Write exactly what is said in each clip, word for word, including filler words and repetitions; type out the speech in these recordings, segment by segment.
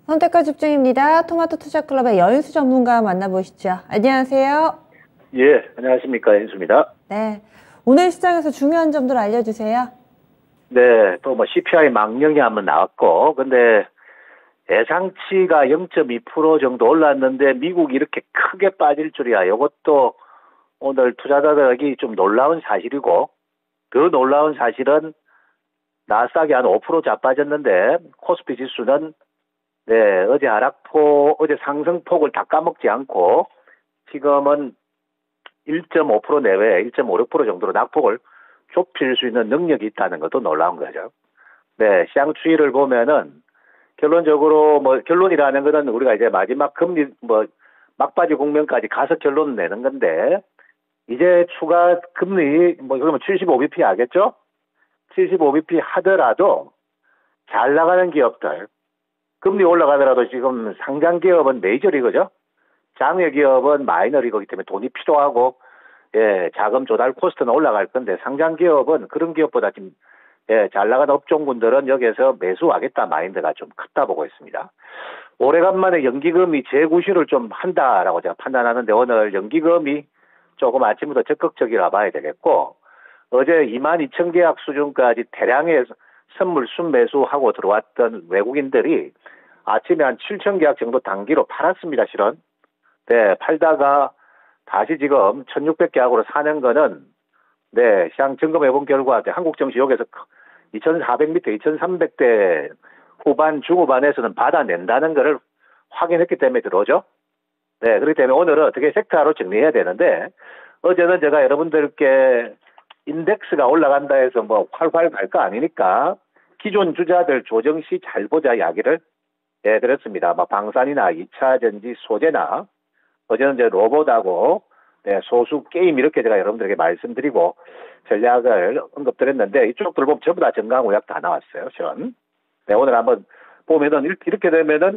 선택과 집중입니다. 토마토 투자클럽의 여인수 전문가 만나보시죠. 안녕하세요. 예, 안녕하십니까. 연수입니다. 네. 오늘 시장에서 중요한 점들 알려주세요. 네, 또 뭐 씨피아이 망령이 한번 나왔고, 근데 예상치가 영 점 이 퍼센트 정도 올랐는데 미국이 이렇게 크게 빠질 줄이야. 이것도 오늘 투자자들에게 좀 놀라운 사실이고, 더 놀라운 사실은 나스닥이 한 오 퍼센트 자빠졌는데 코스피 지수는 네, 어제 하락폭, 어제 상승폭을 다 까먹지 않고 지금은 일 점 오 퍼센트 내외, 일 점 오육 퍼센트 정도로 낙폭을 좁힐 수 있는 능력이 있다는 것도 놀라운 거죠. 네, 시장 추이를 보면은 결론적으로 뭐 결론이라는 거는 우리가 이제 마지막 금리 뭐 막바지 국면까지 가서 결론을 내는 건데 이제 추가 금리 뭐 그러면 칠십오 비피 하겠죠? 칠십오 비피 하더라도 잘 나가는 기업들 금리 올라가더라도 지금 상장 기업은 메이저리그죠. 장외 기업은 마이너리그이기 때문에 돈이 필요하고 예, 자금 조달 코스트는 올라갈 건데 상장 기업은 그런 기업보다 좀 예, 잘 나가는 업종군들은 여기에서 매수하겠다 마인드가 좀 크다 보고 있습니다. 오래간만에 연기금이 재구시를 좀 한다라고 제가 판단하는데 오늘 연기금이 조금 아침부터 적극적이라 봐야 되겠고 어제 이만 이천 계약 수준까지 대량의 선물 순매수하고 들어왔던 외국인들이 아침에 한 칠천 계약 정도 단기로 팔았습니다, 실은. 네, 팔다가 다시 지금 천육백 계약으로 사는 거는 네, 시장 점검해본 결과 한국 증시 여기서 이천사백 밑에 이천삼백 대 후반, 중후반에서는 받아낸다는 것을 확인했기 때문에 들어오죠. 네, 그렇기 때문에 오늘은 어떻게 섹터로 정리해야 되는데 어제는 제가 여러분들께 인덱스가 올라간다 해서 뭐 활활 갈 거 아니니까 기존 주자들 조정 시 잘 보자 이야기를 예, 그렇습니다. 뭐 방산이나 이 차 전지, 소재나 어제는 이제 로봇하고 네, 소수 게임 이렇게 제가 여러분들에게 말씀드리고 전략을 언급드렸는데 이쪽들 보면 전부 다 정강우약 다 나왔어요. 전. 네, 오늘 한번 보면은 이렇게 되면은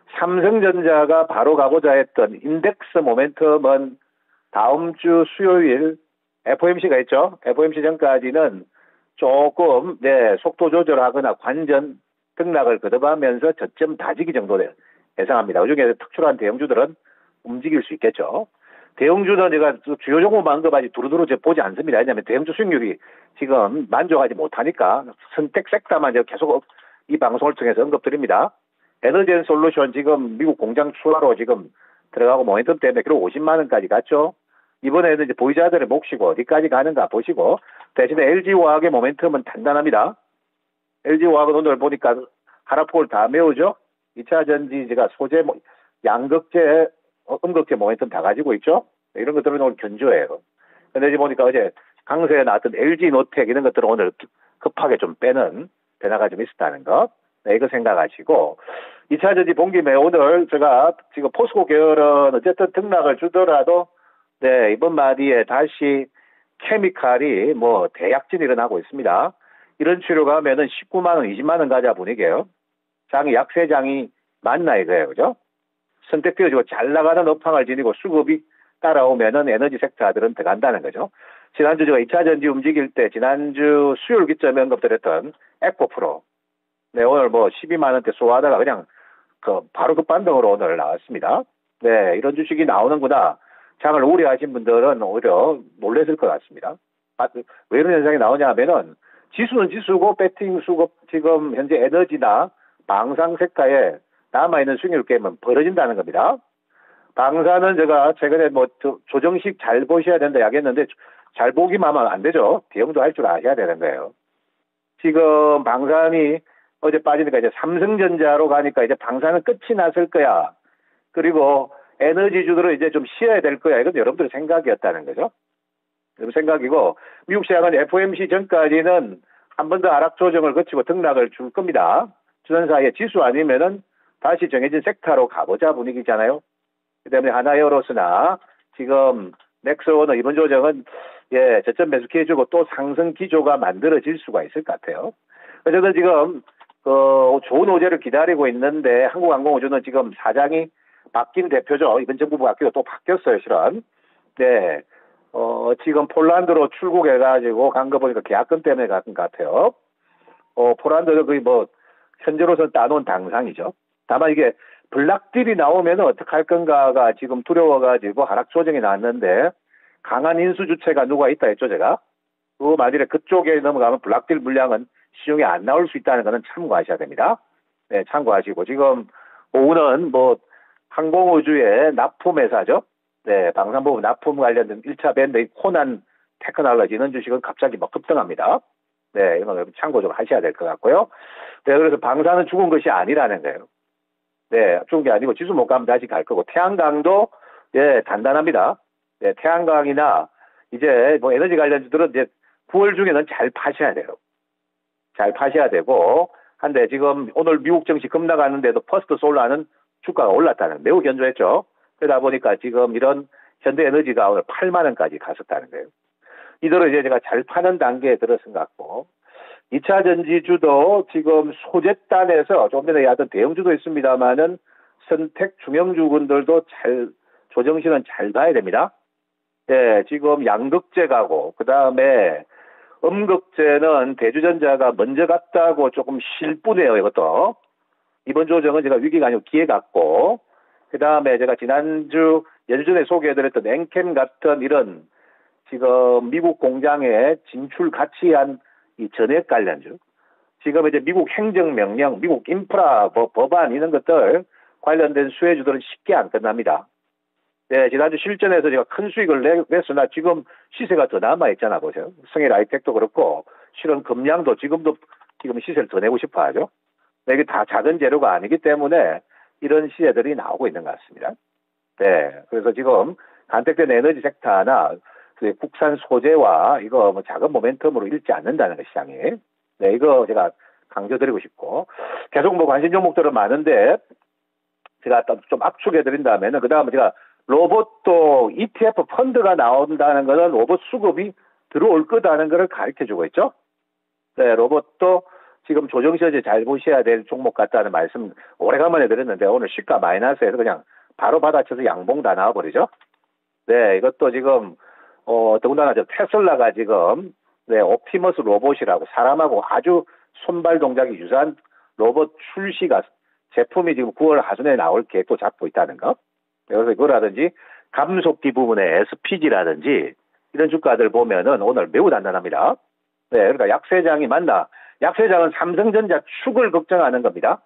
삼성전자가 바로 가고자 했던 인덱스 모멘텀은 다음 주 수요일 에프오엠씨가 있죠. 에프오엠씨 전까지는 조금 네, 속도 조절하거나 관전 등락을 거듭하면서 저점 다지기 정도 예상합니다. 그중에 특출한 대형주들은 움직일 수 있겠죠. 대형주는 제가 주요 종목만 언급하지 두루두루 보지 않습니다. 왜냐하면 대형주 수익률이 지금 만족하지 못하니까 선택 섹터만 제가 계속 이 방송을 통해서 언급드립니다. 에너지앤 솔루션 지금 미국 공장 추가로 지금 들어가고 모멘텀 때문에 그리고 오십만 원까지 갔죠. 이번에는 이제 보유자들의 몫이고 어디까지 가는가 보시고 대신에 엘지화학의 모멘텀은 단단합니다. 엘지화학은 오늘 보니까 하락폭을 다 메우죠. 이 차 전지 제가 소재, 양극재, 음극재 모멘텀 다 가지고 있죠. 이런 것들은 오늘 견조해요. 근데 이제 보니까 어제 강세에 나왔던 엘지노텍 이런 것들은 오늘 급하게 좀 빼는 변화가 좀 있었다는 거. 네, 이거 생각하시고 이 차 전지 본 김에 오늘 제가 지금 포스코 계열은 어쨌든 등락을 주더라도 네, 이번 마디에 다시 케미칼이 뭐 대약진이 일어나고 있습니다. 이런 치료가 하면은 십구만 원, 이십만 원 가자 분위기예요. 장이 약세장이 맞나 이거예요. 그죠? 선택되어지고 잘 나가는 업황을 지니고 수급이 따라오면은 에너지 섹터들은 들어간다는 거죠. 지난주 제가 이 차 전지 움직일 때 지난주 수요일 기점에 언급드렸던 에코프로. 네, 오늘 뭐 십이만 원대 쏘아다가 그냥 그 바로 급반등으로 오늘 나왔습니다. 네, 이런 주식이 나오는구나. 장을 우려하신 분들은 오히려 놀랐을 것 같습니다. 아, 왜 이런 현상이 나오냐 하면은 지수는 지수고 배팅 수급 지금 현재 에너지나 방산 섹터에 남아있는 수익률 게임은 벌어진다는 겁니다. 방산은 제가 최근에 뭐 조정식 잘 보셔야 된다 이야기했는데 잘 보기만 하면 안 되죠. 대응도 할 줄 아셔야 되는 거예요. 지금 방산이 어제 빠지니까 이제 삼성전자로 가니까 이제 방산은 끝이 났을 거야. 그리고 에너지주들은 이제 좀 쉬어야 될 거야. 이건 여러분들의 생각이었다는 거죠. 생각이고 미국 시장은 에프오엠씨 전까지는 한 번 더 하락 조정을 거치고 등락을 줄 겁니다. 주전 사이에 지수 아니면은 다시 정해진 섹터로 가보자 분위기잖아요. 그 때문에 하나이어로스나 지금 넥스원은 이번 조정은 예 저점 매수해주고 또 상승 기조가 만들어질 수가 있을 것 같아요. 어쨌든 지금 그 좋은 호재를 기다리고 있는데 한국항공우주는 지금 사장이 바뀐 대표죠. 이번 정부 바뀌고 또 바뀌었어요, 실은. 네. 어, 지금 폴란드로 출국해가지고 간 거 보니까 계약금 때문에 간 것 같아요. 어, 폴란드는 거의 뭐, 현재로서는 따놓은 당상이죠. 다만 이게 블락딜이 나오면 어떡할 건가가 지금 두려워가지고 하락 조정이 나왔는데 강한 인수 주체가 누가 있다 했죠, 제가. 그 만일에 그쪽에 넘어가면 블락딜 물량은 시중에 안 나올 수 있다는 것은 참고하셔야 됩니다. 네, 참고하시고. 지금 오후는 뭐 항공우주의 납품 회사죠. 네, 방산부품 납품 관련된 일 차 밴드 코난 테크놀로지 이런 주식은 갑자기 막 급등합니다. 네, 이건 참고 좀 하셔야 될 것 같고요. 네, 그래서 방사는 죽은 것이 아니라는 거예요. 네, 죽은 게 아니고 지수 못 가면 다시 갈 거고 태양광도 예, 단단합니다. 네, 태양광이나 이제 뭐 에너지 관련주들은 이제 구월 중에는 잘 파셔야 돼요. 잘 파셔야 되고 한데 지금 오늘 미국 증시 급락하는데도 퍼스트 솔라는 주가가 올랐다는 매우 견조했죠. 그러다 보니까 지금 이런 현대에너지가 오늘 팔만 원까지 갔었다는 거예요. 이대로 이제 제가 잘 파는 단계에 들어선 것 같고 이 차 전지주도 지금 소재단에서 조금 전에 하던 대형주도 있습니다만은 선택 중형주군들도 잘 조정신은 잘 봐야 됩니다. 네, 지금 양극재 가고 그 다음에 음극재는 대주전자가 먼저 갔다고 조금 실뿐해요. 이것도 이번 조정은 제가 위기가 아니고 기회 같고 그 다음에 제가 지난주 예전에 소개해드렸던 엔캠 같은 이런 지금 미국 공장에 진출 가치한 이 전액 관련주 지금 이제 미국 행정명령, 미국 인프라 법, 법안 이런 것들 관련된 수혜주들은 쉽게 안 끝납니다. 네, 지난주 실전에서 제가 큰 수익을 내, 냈으나 지금 시세가 더 남아있잖아, 보세요. 성일 아이텍도 그렇고, 실은 금량도 지금도 지금 시세를 더 내고 싶어 하죠. 네, 이게 다 작은 재료가 아니기 때문에 이런 시세들이 나오고 있는 것 같습니다. 네, 그래서 지금 간택된 에너지 섹터나 그 국산 소재와 이거 뭐 작은 모멘텀으로 잃지 않는다는 것, 시장이. 네, 이거 제가 강조드리고 싶고, 계속 뭐 관심 종목들은 많은데, 제가 좀 압축해드린다면은, 그 다음에 제가 로봇도 이티에프 펀드가 나온다는 것은 로봇 수급이 들어올 거다는 것을 가르쳐주고 있죠. 네, 로봇도 지금 조정시에 잘 보셔야 될 종목 같다는 말씀 오래간만에 드렸는데 오늘 시가 마이너스에서 그냥 바로 받아쳐서 양봉 다 나와버리죠. 네, 이것도 지금 어 더군다나 저 테슬라가 지금 네, 옵티머스 로봇이라고 사람하고 아주 손발 동작이 유사한 로봇 출시가 제품이 지금 구월 하순에 나올 계획도 잡고 있다는 거. 그래서 이거라든지 감속기 부분의 에스피지라든지 이런 주가들 보면은 오늘 매우 단단합니다. 네, 그러니까 약세장이 맞나? 약세장은 삼성전자 축을 걱정하는 겁니다.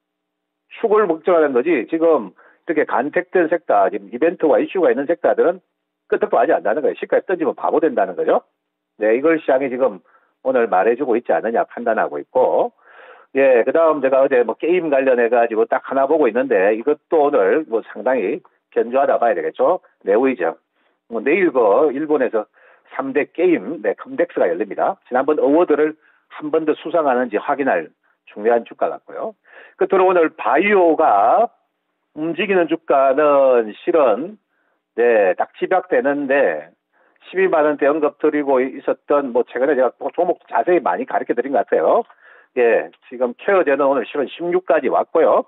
축을 걱정하는 거지 지금 이렇게 간택된 섹터, 지금 이벤트와 이슈가 있는 섹터들은 끄떡도 하지 않는다는 거예요. 시가에 던지면 바보 된다는 거죠. 네, 이걸 시장이 지금 오늘 말해주고 있지 않느냐 판단하고 있고, 예, 그 다음 제가 어제 뭐 게임 관련해가지고 딱 하나 보고 있는데 이것도 오늘 뭐 상당히 견조하다 봐야 되겠죠. 네오이죠. 뭐 내일 그 일본에서 삼 대 게임, 네, 컴덱스가 열립니다. 지난번 어워드를 한 번 더 수상하는지 확인할 중요한 주가 같고요. 끝으로 오늘 바이오가 움직이는 주가는 실은 네, 딱 집약되는데 십이만 원대 언급 드리고 있었던 뭐 최근에 제가 종목 자세히 많이 가르쳐 드린 것 같아요. 예, 지금 케어제는 오늘 실은 십육까지 왔고요.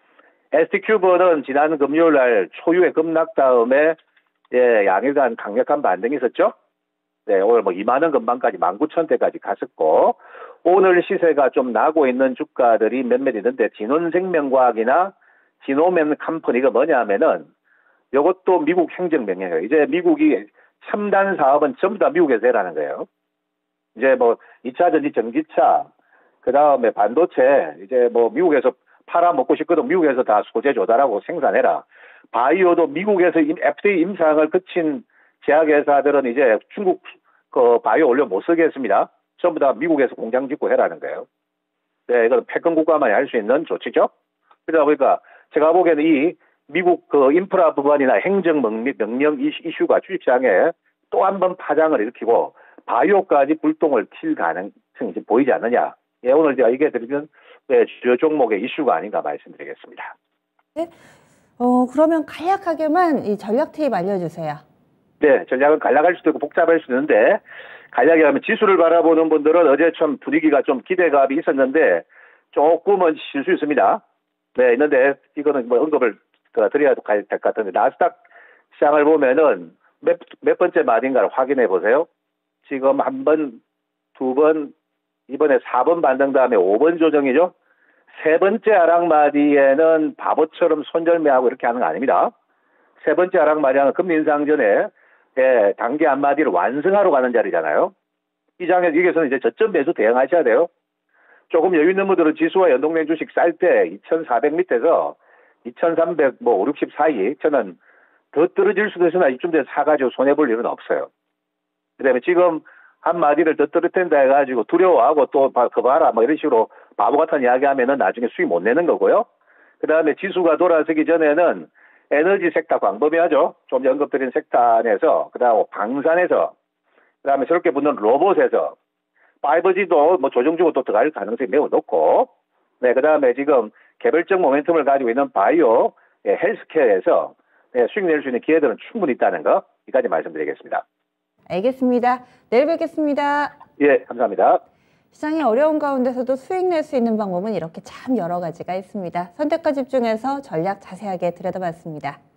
에스티큐브는 지난 금요일 날 초유의 급락 다음에 예, 양일간 강력한 반등이 있었죠. 네, 오늘 뭐 이만 원 근방까지 만 구천 대까지 갔었고, 오늘 시세가 좀 나고 있는 주가들이 몇몇 있는데, 진원생명과학이나 지노맨 컴퍼니가 뭐냐 하면은, 이것도 미국 행정명령이에요. 이제 미국이 첨단 사업은 전부 다 미국에서 해라는 거예요. 이제 뭐 이 차 전지 전기차, 그 다음에 반도체, 이제 뭐 미국에서 팔아먹고 싶거든 미국에서 다 소재 조달하고 생산해라. 바이오도 미국에서 에프디에이 임상을 거친 제약회사들은 이제 중국 그 바이오 원료 못 쓰겠습니다. 전부 다 미국에서 공장 짓고 해라는 거예요. 네, 이건 패권 국가만이 할 수 있는 조치죠. 그러다 보니까 제가 보기에는 이 미국 그 인프라 부분이나 행정 명령 이슈가 주식시장에 또 한 번 파장을 일으키고 바이오까지 불똥을 튈 가능성이 보이지 않느냐. 예, 오늘 제가 얘기해 드리면 네, 주요 종목의 이슈가 아닌가 말씀드리겠습니다. 네. 어, 그러면 간략하게만 이 전략 팁 알려주세요. 네, 전략은 간략할 수도 있고 복잡할 수도 있는데, 간략히 하면 지수를 바라보는 분들은 어제 좀 분위기가 좀 기대감이 있었는데, 조금은 쉴 수 있습니다. 네, 있는데, 이거는 뭐 언급을 드려야 될 것 같은데, 나스닥 시장을 보면은 몇, 몇 번째 말인가를 확인해 보세요. 지금 한 번, 두 번, 이번에 사 번 반등 다음에 오 번 조정이죠. 세 번째 하락마디에는 바보처럼 손절매하고 이렇게 하는 거 아닙니다. 세 번째 하락마디는 금리 인상 전에 예, 단기 한마디를 완성하러 가는 자리잖아요. 이 장에서 여기서는 이제 저점 매수 대응하셔야 돼요. 조금 여유 있는 분들은 지수와 연동된 주식 쌀 때 이천사백 밑에서 이천삼백 뭐 오십육 사이 저는 더 떨어질 수도 있으나 이쯤 돼서 사가지고 손해볼 일은 없어요. 그다음에 지금 한마디를 더 떨어뜨린다 해가지고 두려워하고 또 그 봐라 뭐 이런 식으로 바보 같은 이야기 하면은 나중에 수익 못 내는 거고요. 그다음에 지수가 돌아서기 전에는 에너지 섹터 광범위하죠. 좀 언급드린 섹터 안에서 그다음 방산에서 그다음에 저렇게 붙는 로봇에서 파이브지도 뭐 조정 주고 또 들어갈 가능성이 매우 높고 네 그다음에 지금 개별적 모멘텀을 가지고 있는 바이오 예, 헬스케어에서 네, 수익 낼 수 있는 기회들은 충분히 있다는 거 이까지 말씀드리겠습니다. 알겠습니다. 내일 뵙겠습니다. 예, 감사합니다. 시장이 어려운 가운데서도 수익 낼 수 있는 방법은 이렇게 참 여러 가지가 있습니다. 선택과 집중해서 전략 자세하게 들여다봤습니다.